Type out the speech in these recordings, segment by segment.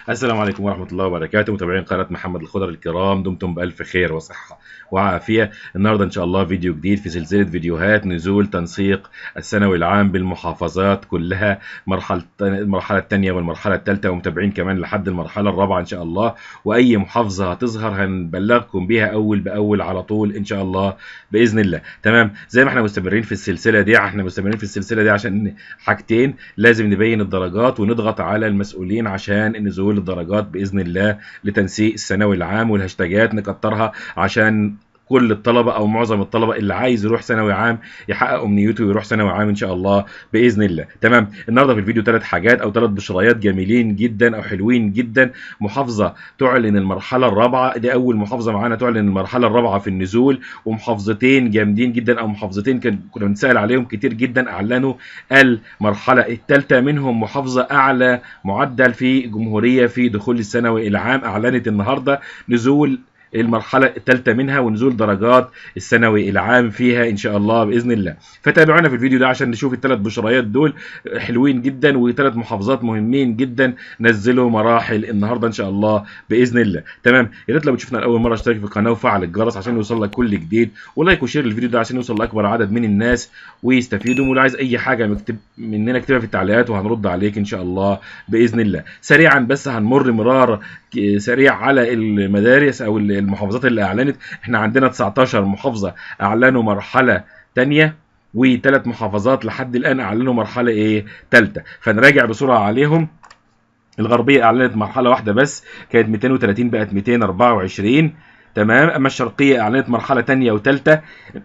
السلام عليكم ورحمة الله وبركاته، متابعين قناة محمد الخضر الكرام، دمتم بألف خير وصحة وعافية. النهاردة إن شاء الله فيديو جديد في سلسلة فيديوهات نزول تنسيق الثانوي العام بالمحافظات كلها، المرحلة الثانية والمرحلة الثالثة، ومتابعين كمان لحد المرحلة الرابعة إن شاء الله. وأي محافظة هتظهر هنبلغكم بيها أول بأول على طول إن شاء الله بإذن الله. تمام، زي ما احنا مستمرين في السلسلة دي، عشان حاجتين: لازم نبين الدرجات ونضغط على المسؤولين عشان نزول الدرجات باذن الله لتنسيق الثانوي العام، والهاشتاجات نكترها عشان كل الطلبه او معظم الطلبه اللي عايز يروح ثانوي عام يحقق امنيته ويروح ثانوي عام ان شاء الله باذن الله. تمام، النهارده في الفيديو ثلاث حاجات او ثلاث بشريات جميلين جدا او حلوين جدا. محافظه تعلن المرحله الرابعه، دي اول محافظه معانا تعلن المرحله الرابعه في النزول، ومحافظتين جامدين جدا او محافظتين كنا بنسال عليهم كتير جدا اعلنوا المرحله الثالثه، منهم محافظه اعلى معدل في جمهوريه في دخول الثانوي العام اعلنت النهارده نزول المرحله الثالثه منها ونزول درجات الثانوي العام فيها ان شاء الله باذن الله. فتابعونا في الفيديو ده عشان نشوف الثلاث بشريات دول حلوين جدا، وثلاث محافظات مهمين جدا نزلوا مراحل النهارده ان شاء الله باذن الله. تمام، يا ريت لو بتشوفنا لاول مره اشترك في القناه وفعل الجرس عشان يوصل لك كل جديد، ولايك وشير الفيديو ده عشان يوصل لاكبر عدد من الناس ويستفيدوا. ولو عايز اي حاجه مننا اكتبها في التعليقات وهنرد عليك ان شاء الله باذن الله. سريعا بس هنمر مرار سريع على المدارس او المحافظات اللي اعلنت. احنا عندنا 19 محافظه اعلنوا مرحله ثانيه، وثلاث محافظات لحد الان اعلنوا مرحله ثالثه، فنراجع بسرعه عليهم. الغربيه اعلنت مرحله واحده بس، كانت 230 بقت 224. تمام، اما الشرقيه اعلنت مرحله ثانيه وثالثه،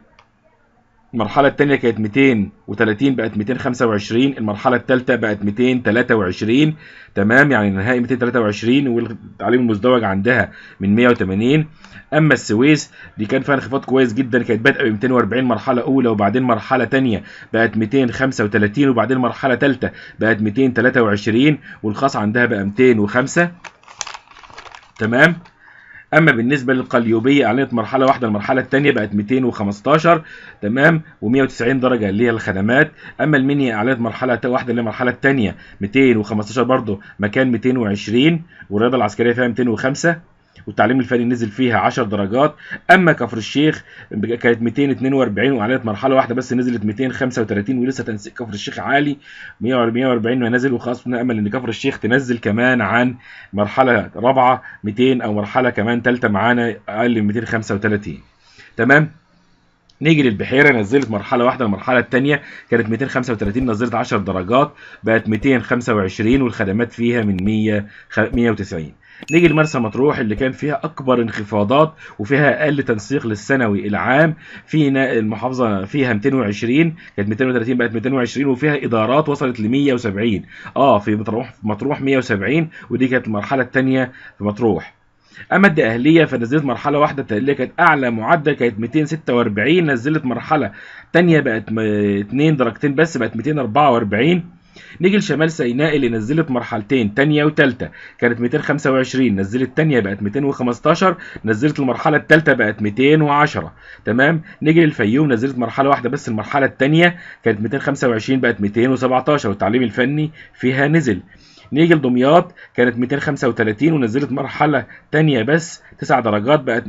المرحلة الثانية كانت 230 بقت 225، المرحلة الثالثة بقت 223. تمام، يعني النهائي 223، والتعليم المزدوج عندها من 180. اما السويس دي كان فيها انخفاض كويس جدا، كانت بادئه ب 240 مرحلة أولى، وبعدين مرحلة ثانية بقت 235، وبعدين مرحلة ثالثة بقت 223، والخاص عندها بقى 205. تمام، اما بالنسبه للقليوبيه اعلنت مرحله واحده، المرحله الثانيه بقت 215. تمام، و190 درجه اللي هي الخدمات. اما المنيا اعلنت مرحله واحده اللي هي المرحله الثانيه 215 برضه مكان 220، والرياضه العسكريه فيها 205، والتعليم الفني نزل فيها 10 درجات. اما كفر الشيخ كانت 242 واعلنت مرحله واحده بس نزلت 235، ولسه تنسيق كفر الشيخ عالي 140 ما نزل، وخلاص نامل ان كفر الشيخ تنزل كمان عن مرحله رابعه 200 او مرحله كمان ثالثه معانا اقل من 235. تمام، نيجي للبحيره نزلت مرحله واحده، المرحله الثانيه كانت 235 نزلت 10 درجات بقت 225، والخدمات فيها من 190. نيجي لمرسى مطروح اللي كان فيها اكبر انخفاضات وفيها اقل تنسيق للثانوي العام. فينا المحافظه فيها 220 كانت 230 بقت 220، وفيها ادارات وصلت ل 170. في مطروح 170، ودي كانت المرحله الثانيه في مطروح. اما الدقهليه فنزلت مرحله واحده، الدقهليه كانت اعلى معدل كانت 246، نزلت مرحله ثانيه بقت 2 درجتين بس بقت 244. نيجي لشمال سيناء اللي نزلت مرحلتين ثانيه وثالثه، كانت 225، نزلت ثانيه بقت 215، نزلت المرحله الثالثه بقت 210. تمام، نيجي للفيوم نزلت مرحله واحده بس، المرحله الثانيه كانت 225 بقت 217، والتعليم الفني فيها نزل. نيجي لدمياط كانت 235 ونزلت مرحلة تانية بس 9 درجات بقت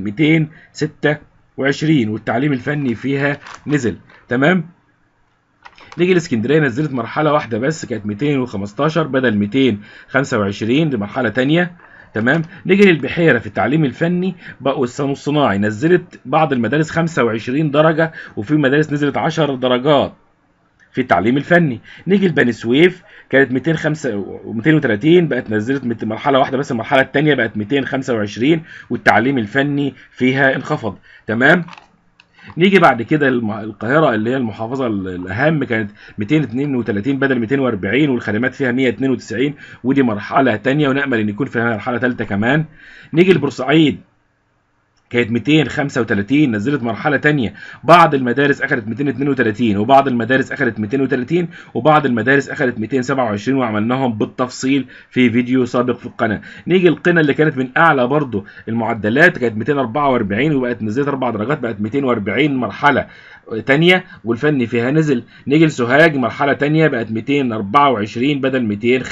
226، والتعليم الفني فيها نزل. تمام، نيجي لاسكندرية نزلت مرحلة واحدة بس كانت 215 بدل 225 دي مرحلة تانية. تمام، نيجي للبحيرة في التعليم الفني بقوا الصناعي نزلت بعض المدارس 25 درجة، وفي مدارس نزلت 10 درجات في التعليم الفني. نيجي لبني سويف كانت 230 بقت نزلت مرحله واحده بس، المرحله الثانيه بقت 225، والتعليم الفني فيها انخفض. تمام، نيجي بعد كده القاهره اللي هي المحافظه الاهم كانت 232 بدل 240، والخدمات فيها 192، ودي مرحله ثانيه ونامل ان يكون فيها مرحله ثالثه كمان. نيجي لبورسعيد كانت 235 نزلت مرحله ثانيه. بعض المدارس اخذت 232 وبعض المدارس اخذت 230 وبعض المدارس اخذت 227 وعملناهم بالتفصيل في فيديو سابق في القناه. نيجي القنا اللي كانت من اعلى برضو المعدلات كانت 244 وبقت نزلت 4 درجات بقت 240 مرحله تانية والفني فيها نزل. نيجي لسوهاج مرحلة تانية بقت 224 بدل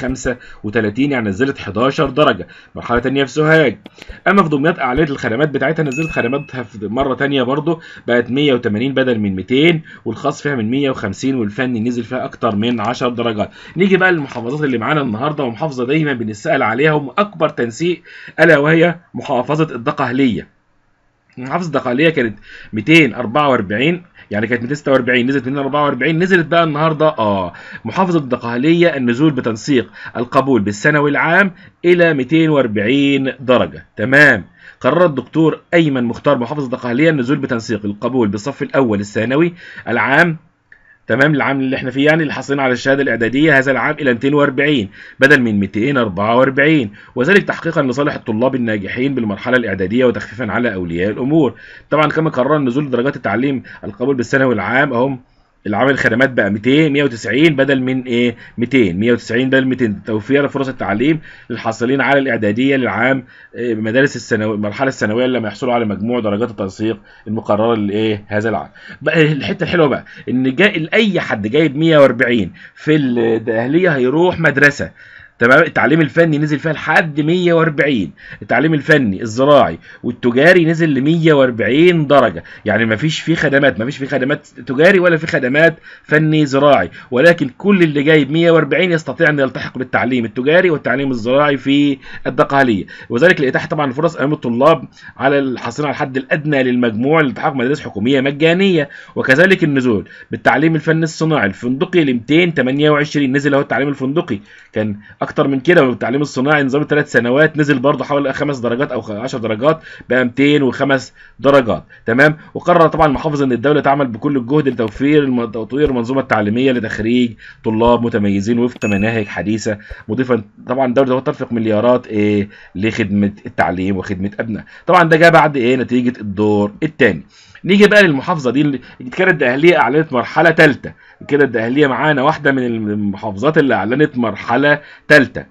235 يعني نزلت 11 درجة مرحلة تانية في سوهاج. اما في دمياط اعلنت الخدمات بتاعتها نزلت خدماتها في مرة تانية برضو بقت 180 بدل من 200 والخاص فيها من 150 والفني نزل فيها اكتر من 10 درجات. نيجي بقى للمحافظات اللي معانا النهارده ومحافظة دايما بنسأل عليها واكبر تنسيق الا وهي محافظة الدقهلية. محافظة الدقهلية كانت 244 يعني كانت 246 نزلت 244 نزلت بقى النهارده محافظة الدقهلية النزول بتنسيق القبول بالثانوي العام إلى 240 درجة. تمام. قرر الدكتور أيمن مختار محافظة الدقهلية النزول بتنسيق القبول بالصف الأول الثانوي العام تمام العام اللي احنا فيه يعني اللي حاصلين على الشهاده الاعداديه هذا العام الى 240 بدل من 244 وذلك تحقيقا لصالح الطلاب الناجحين بالمرحله الاعداديه وتخفيفا على اولياء الامور. طبعا كما قرر نزول درجات التعليم القبول بالثانوي العام اهم العامل الخدمات بقى 190 بدل من 190 بدل 200 توفير فرص التعليم للحاصلين على الاعداديه للعام مدارس الثانوي المرحله الثانويه لما يحصلوا على مجموع درجات التنسيق المقرره هذا العام. بقى الحته الحلوه بقى ان اي حد جايب 140 في الدقهليه هيروح مدرسه. تمام. التعليم الفني نزل فيها لحد 140. التعليم الفني الزراعي والتجاري نزل ل 140 درجه يعني مفيش فيه خدمات تجاري ولا في خدمات فني زراعي ولكن كل اللي جايب 140 يستطيع ان يلتحق بالتعليم التجاري والتعليم الزراعي في الدقهليه وذلك لاتاحه طبعا فرص امام الطلاب على الحاصلين على الحد الادنى للمجموع لالتحاق مدارس حكوميه مجانيه وكذلك النزول بالتعليم الفني الصناعي الفندقي ل 228 نزل اهو التعليم الفندقي كان اكتر من كده والتعليم الصناعي نظام 3 سنوات نزل برضه حوالي 5 درجات او 10 درجات بقى 205 درجات. تمام. وقرر طبعا المحافظ ان الدوله تعمل بكل الجهد لتطوير المنظومه التعليميه لتخريج طلاب متميزين وفق مناهج حديثه مضيفا طبعا الدوله تنفق مليارات لخدمه التعليم وخدمه ابناء. طبعا ده جاء بعد نتيجه الدور الثاني. نيجي بقى للمحافظه دي اللي كانت الدقهليه اعلنت مرحله ثالثه كده. الدقهليه معانا واحده من المحافظات اللي اعلنت مرحله ثالثه.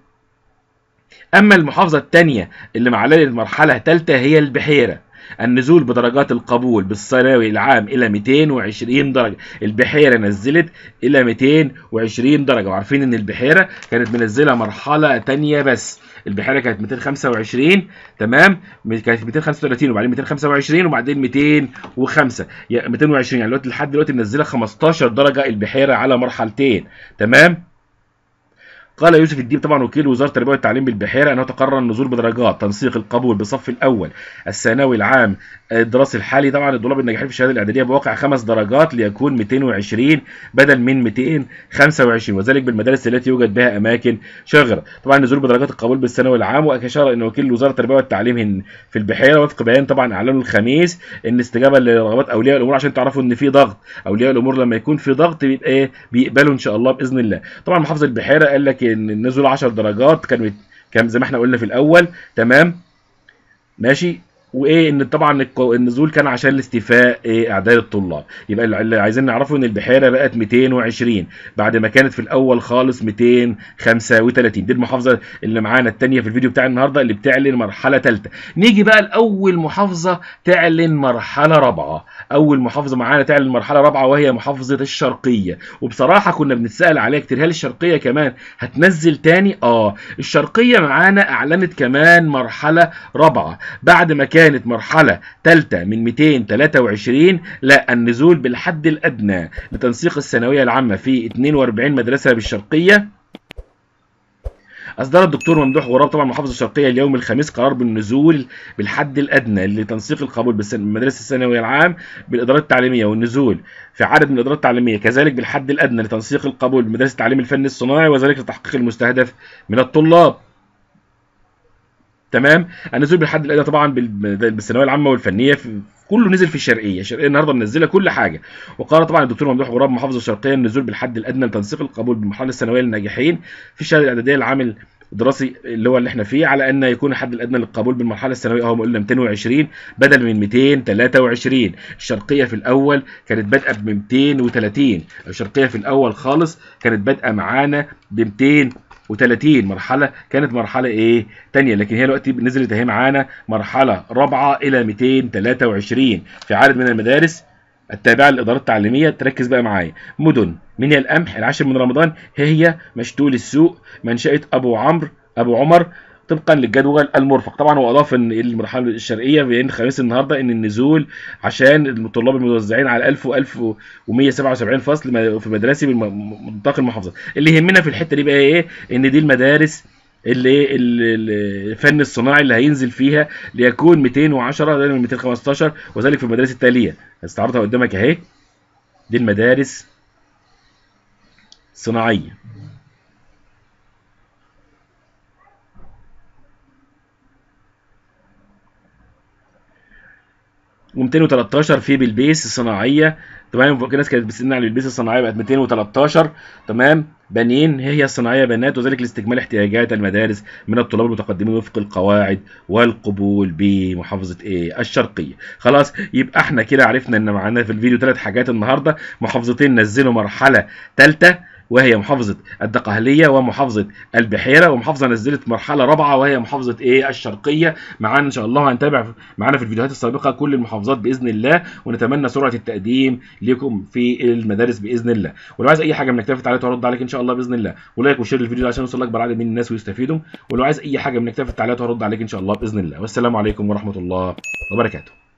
اما المحافظه الثانيه اللي اعلنت مرحله ثالثه هي البحيره النزول بدرجات القبول بالثانوي العام الى 220 درجه. البحيره نزلت الى 220 درجه وعارفين ان البحيره كانت منزله مرحله ثانيه بس. البحيره كانت 225 تمام كانت 235 وبعدين 225 وبعدين 205 220 يعني لحد دلوقتي منزله 15 درجه البحيره على مرحلتين. تمام. قال يوسف الديب طبعا وكيل وزاره التربيه والتعليم بالبحيره انه تقرر النزول بدرجات تنسيق القبول بالصف الاول الثانوي العام الدراسي الحالي طبعا الطلاب الناجحين في الشهاده الاعداديه بواقع 5 درجات ليكون 220 بدل من 225 وذلك بالمدارس التي يوجد بها اماكن شاغره. طبعا النزول بدرجات القبول بالثانوي العام واشار ان وكيل وزاره التربيه والتعليم في البحيره وفق بيان طبعا اعلنه الخميس ان استجابه لرغبات اولياء الامور عشان تعرفوا ان في ضغط اولياء الامور لما يكون في ضغط بيبقى بيقبلوا ان شاء الله باذن الله. طبعا محافظه البحيره قال لك ان النزول 10 درجات كان زي ما احنا قلنا في الاول. تمام ماشي. ان طبعا النزول كان عشان لاستيفاء اعداد الطلاب. يبقى اللي عايزين نعرفه ان البحيره بقت 220 بعد ما كانت في الاول خالص 235. دي المحافظه اللي معانا الثانيه في الفيديو بتاع النهارده اللي بتعلن مرحله ثالثه. نيجي بقى لاول محافظه تعلن مرحله رابعه. اول محافظه معانا تعلن مرحله رابعه وهي محافظه الشرقيه وبصراحه كنا بنتسال عليها كتير هل الشرقيه كمان هتنزل تاني؟ الشرقيه معانا اعلنت كمان مرحله رابعه بعد ما كانت مرحلة ثالثة من 223 لا النزول بالحد الأدنى لتنسيق الثانوية العامة في 42 مدرسة بالشرقية. أصدر الدكتور ممدوح غراب طبعا محافظ الشرقية اليوم الخميس قرار بالنزول بالحد الأدنى لتنسيق القبول بالمدارس الثانوي العام بالإدارات التعليمية والنزول في عدد من الإدارات التعليمية كذلك بالحد الأدنى لتنسيق القبول بمدارس التعليم الفني الصناعي وذلك لتحقيق المستهدف من الطلاب. تمام. النزول بالحد الادنى طبعا بالثانويه العامه والفنيه كله نزل في الشرقيه النهارده منزله كل حاجه. وقال طبعا الدكتور ممدوح غراب محافظ الشرقيه النزول بالحد الادنى لتنسيق القبول بالمرحله الثانويه للناجحين في الشهاده الاعداديه العام الدراسي اللي هو اللي احنا فيه على ان يكون الحد الادنى للقبول بالمرحله الثانويه اهو قلنا 220 بدل من 223. الشرقيه في الاول كانت بادئه ب 230. الشرقيه في الاول خالص كانت بادئه معانا ب 230 مرحله، كانت مرحله ايه ثانيه، لكن هي دلوقتي نزلت اهي معانا مرحله رابعه الى 223 في عدد من المدارس التابعه للادارات التعليميه. تركز بقى معايا. مدن منيا القمح العاشر من رمضان هي مشتول السوق منشأة ابو عمر طبقا للجدول المرفق. طبعا هو اضاف ان المرحله الشرقيه بين خميس النهارده ان النزول عشان الطلاب المتوزعين على 1000 و1177 فصل في مدارس منطقه المحافظات. اللي يهمنا في الحته دي بقى ايه؟ ان دي المدارس اللي الفن الصناعي اللي هينزل فيها ليكون 210 بدل من 215، وذلك في المدارس التاليه. استعرضها قدامك اهي. دي المدارس الصناعيه. و213 في بلبيس الصناعيه. تمام. في ناس كانت بتسالنا على البلبيس الصناعيه بقت 213. تمام. بنين هي الصناعيه بنات، وذلك لاستكمال احتياجات المدارس من الطلاب المتقدمين وفق القواعد والقبول بمحافظه ايه؟ الشرقيه. خلاص، يبقى احنا كده عرفنا ان معانا في الفيديو 3 حاجات النهارده. محافظتين نزلوا مرحله ثالثه وهي محافظة الدقهلية ومحافظة البحيرة، ومحافظة نزلت مرحلة رابعة وهي محافظة ايه؟ الشرقية. معانا ان شاء الله هنتابع معانا في الفيديوهات السابقة كل المحافظات بإذن الله، ونتمنى سرعة التقديم لكم في المدارس بإذن الله. ولو عايز أي حاجة من أكتاف التعليقات هرد عليك إن شاء الله بإذن الله، ولايك وشير الفيديو عشان يوصل لأكبر عدد من الناس ويستفيدوا. ولو عايز أي حاجة من أكتاف التعليقات هرد عليك إن شاء الله بإذن الله. والسلام عليكم ورحمة الله وبركاته.